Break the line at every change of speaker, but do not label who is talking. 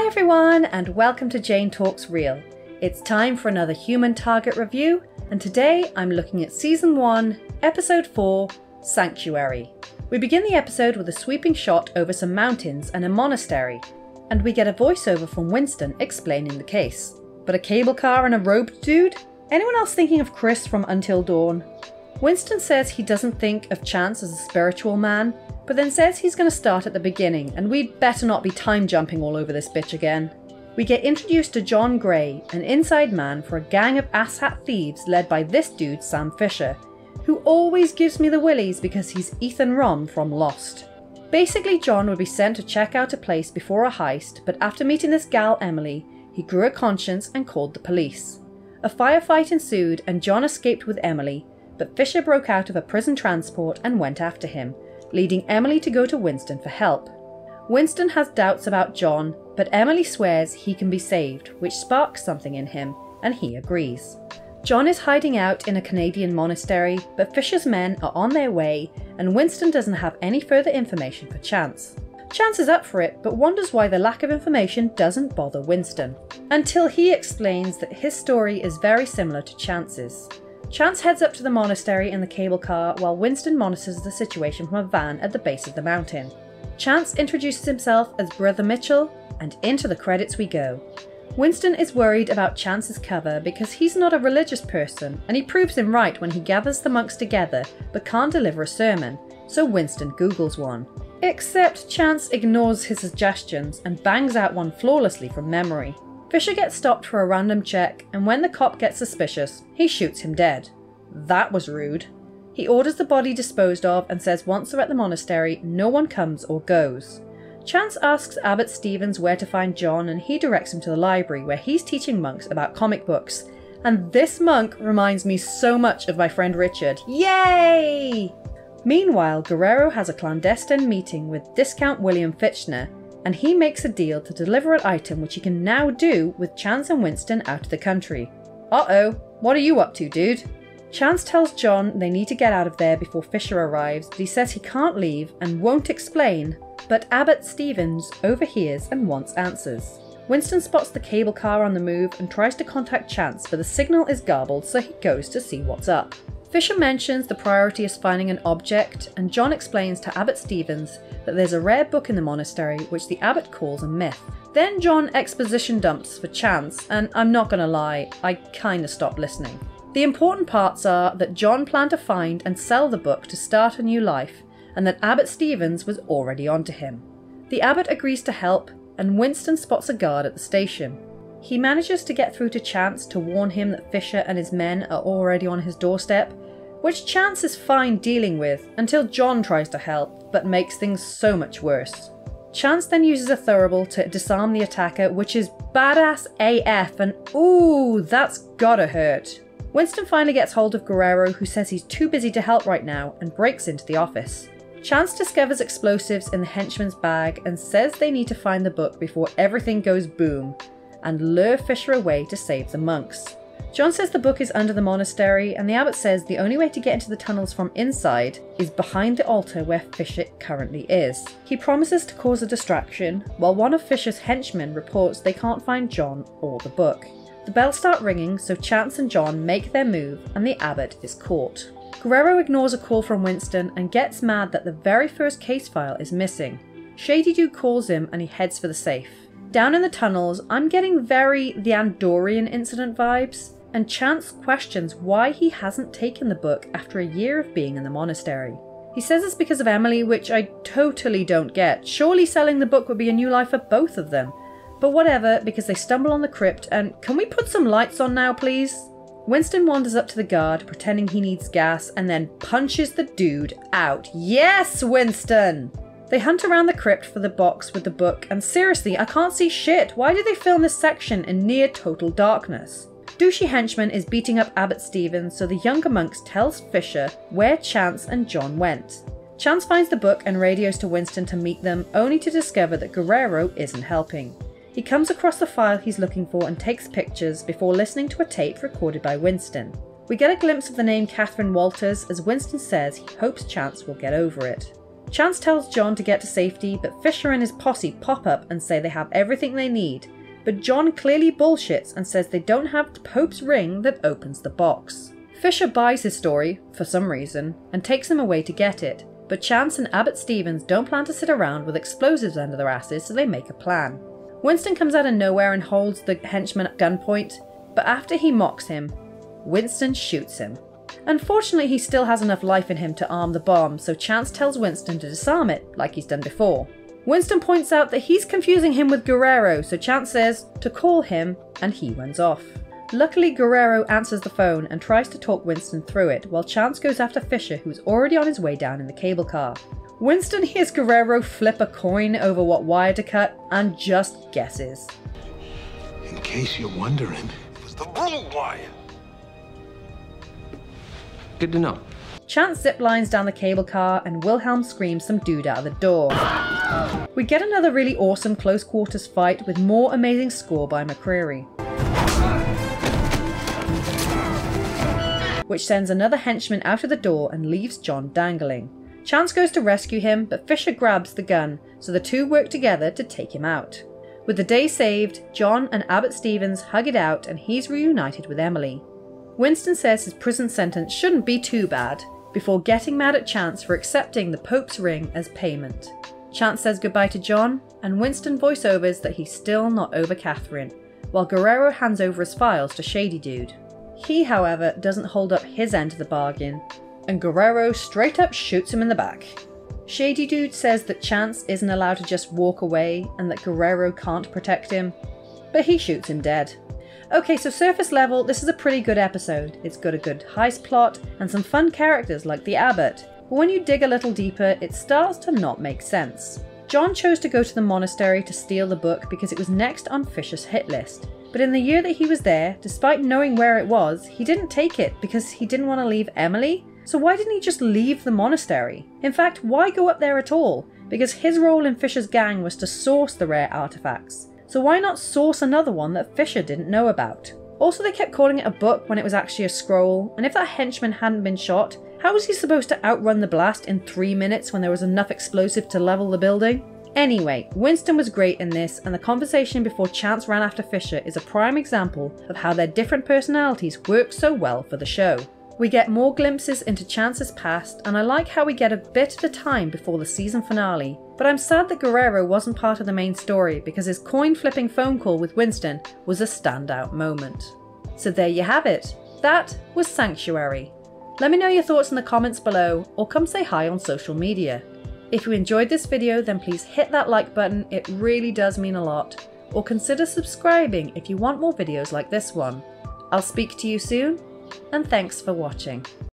Hi everyone, and welcome to Jane Talks Real. It's time for another Human Target review, and today I'm looking at Season 1, Episode 4, Sanctuary. We begin the episode with a sweeping shot over some mountains and a monastery, and we get a voiceover from Winston explaining the case. But a cable car and a robed dude? Anyone else thinking of Chris from Until Dawn? Winston says he doesn't think of Chance as a spiritual man, but then says he's going to start at the beginning, and we'd better not be time jumping all over this bitch again. We get introduced to John Gray, an inside man for a gang of asshat thieves led by this dude Sam Fisher, who always gives me the willies because he's Ethan Rom from Lost. Basically, John would be sent to check out a place before a heist, but after meeting this gal Emily, he grew a conscience and called the police. A firefight ensued and John escaped with Emily, but Fisher broke out of a prison transport and went after him, leading Emily to go to Winston for help. Winston has doubts about John, but Emily swears he can be saved, which sparks something in him, and he agrees. John is hiding out in a Canadian monastery, but Fisher's men are on their way, and Winston doesn't have any further information for Chance. Chance is up for it, but wonders why the lack of information doesn't bother Winston, until he explains that his story is very similar to Chance's. Chance heads up to the monastery in the cable car while Winston monitors the situation from a van at the base of the mountain. Chance introduces himself as Brother Mitchell, and into the credits we go. Winston is worried about Chance's cover because he's not a religious person, and he proves him right when he gathers the monks together but can't deliver a sermon, so Winston Googles one. Except Chance ignores his suggestions and bangs out one flawlessly from memory. Fisher gets stopped for a random check, and when the cop gets suspicious, he shoots him dead. That was rude. He orders the body disposed of and says once they're at the monastery, no one comes or goes. Chance asks Abbot Stevens where to find John, and he directs him to the library where he's teaching monks about comic books. And this monk reminds me so much of my friend Richard. Yay! Meanwhile, Guerrero has a clandestine meeting with Discount William Fitchner, and he makes a deal to deliver an item which he can now do with Chance and Winston out of the country. Uh-oh, what are you up to, dude? Chance tells John they need to get out of there before Fisher arrives, but he says he can't leave and won't explain, but Abbot Stevens overhears and wants answers. Winston spots the cable car on the move and tries to contact Chance, but the signal is garbled, so he goes to see what's up. Fisher mentions the priority is finding an object, and John explains to Abbot Stevens that there's a rare book in the monastery which the abbot calls a myth. Then John exposition dumps for Chance, and I'm not gonna lie, I kinda stopped listening. The important parts are that John planned to find and sell the book to start a new life, and that Abbot Stevens was already onto him. The abbot agrees to help, and Winston spots a guard at the station. He manages to get through to Chance to warn him that Fisher and his men are already on his doorstep, which Chance is fine dealing with until John tries to help, but makes things so much worse. Chance then uses a thurible to disarm the attacker, which is badass AF, and ooh, that's gotta hurt. Winston finally gets hold of Guerrero, who says he's too busy to help right now, and breaks into the office. Chance discovers explosives in the henchman's bag and says they need to find the book before everything goes boom, and lure Fisher away to save the monks. John says the book is under the monastery, and the abbot says the only way to get into the tunnels from inside is behind the altar where Fisher currently is. He promises to cause a distraction, while one of Fisher's henchmen reports they can't find John or the book. The bells start ringing, so Chance and John make their move, and the abbot is caught. Guerrero ignores a call from Winston and gets mad that the very first case file is missing. Shady Dude calls him and he heads for the safe. Down in the tunnels, I'm getting very the Andorian incident vibes, and Chance questions why he hasn't taken the book after a year of being in the monastery. He says it's because of Emily, which I totally don't get. Surely selling the book would be a new life for both of them. But whatever, because they stumble on the crypt, and can we put some lights on now, please? Winston wanders up to the guard, pretending he needs gas, and then punches the dude out. Yes, Winston! They hunt around the crypt for the box with the book, and seriously, I can't see shit. Why did they film this section in near total darkness? Douchey henchman is beating up Abbot Stevens, so the younger monks tells Fisher where Chance and John went. Chance finds the book and radios to Winston to meet them, only to discover that Guerrero isn't helping. He comes across the file he's looking for and takes pictures before listening to a tape recorded by Winston. We get a glimpse of the name Catherine Walters as Winston says he hopes Chance will get over it. Chance tells John to get to safety, but Fisher and his posse pop up and say they have everything they need. But John clearly bullshits and says they don't have the Pope's ring that opens the box. Fisher buys his story, for some reason, and takes him away to get it. But Chance and Abbot Stevens don't plan to sit around with explosives under their asses, so they make a plan. Winston comes out of nowhere and holds the henchman at gunpoint, but after he mocks him, Winston shoots him. Unfortunately, he still has enough life in him to arm the bomb, so Chance tells Winston to disarm it, like he's done before. Winston points out that he's confusing him with Guerrero, so Chance says to call him, and he runs off. Luckily, Guerrero answers the phone and tries to talk Winston through it, while Chance goes after Fisher, who's already on his way down in the cable car. Winston hears Guerrero flip a coin over what wire to cut, and just guesses.
In case you're wondering, it was the wrong wire. Good to know.
Chance ziplines down the cable car and Wilhelm screams some dude out of the door. We get another really awesome close quarters fight with more amazing score by McCreary, which sends another henchman out of the door and leaves John dangling. Chance goes to rescue him, but Fisher grabs the gun, so the two work together to take him out. With the day saved, John and Abbot Stevens hug it out and he's reunited with Emily. Winston says his prison sentence shouldn't be too bad, before getting mad at Chance for accepting the Pope's ring as payment. Chance says goodbye to John, and Winston voiceovers that he's still not over Catherine, while Guerrero hands over his files to Shady Dude. He, however, doesn't hold up his end of the bargain, and Guerrero straight up shoots him in the back. Shady Dude says that Chance isn't allowed to just walk away and that Guerrero can't protect him, but he shoots him dead. Okay, so surface level, this is a pretty good episode. It's got a good heist plot and some fun characters like the Abbot, but when you dig a little deeper, it starts to not make sense. John chose to go to the monastery to steal the book because it was next on Fisher's hit list. But in the year that he was there, despite knowing where it was, he didn't take it because he didn't want to leave Emily. So why didn't he just leave the monastery? In fact, why go up there at all? Because his role in Fisher's gang was to source the rare artifacts. So why not source another one that Fisher didn't know about? Also, they kept calling it a book when it was actually a scroll, and if that henchman hadn't been shot, how was he supposed to outrun the blast in 3 minutes when there was enough explosive to level the building? Anyway, Winston was great in this, and the conversation before Chance ran after Fisher is a prime example of how their different personalities work so well for the show. We get more glimpses into Chance's past, and I like how we get a bit at a time before the season finale, but I'm sad that Guerrero wasn't part of the main story because his coin-flipping phone call with Winston was a standout moment. So there you have it. That was Sanctuary. Let me know your thoughts in the comments below, or come say hi on social media. If you enjoyed this video, then please hit that like button, it really does mean a lot, or consider subscribing if you want more videos like this one. I'll speak to you soon, and thanks for watching.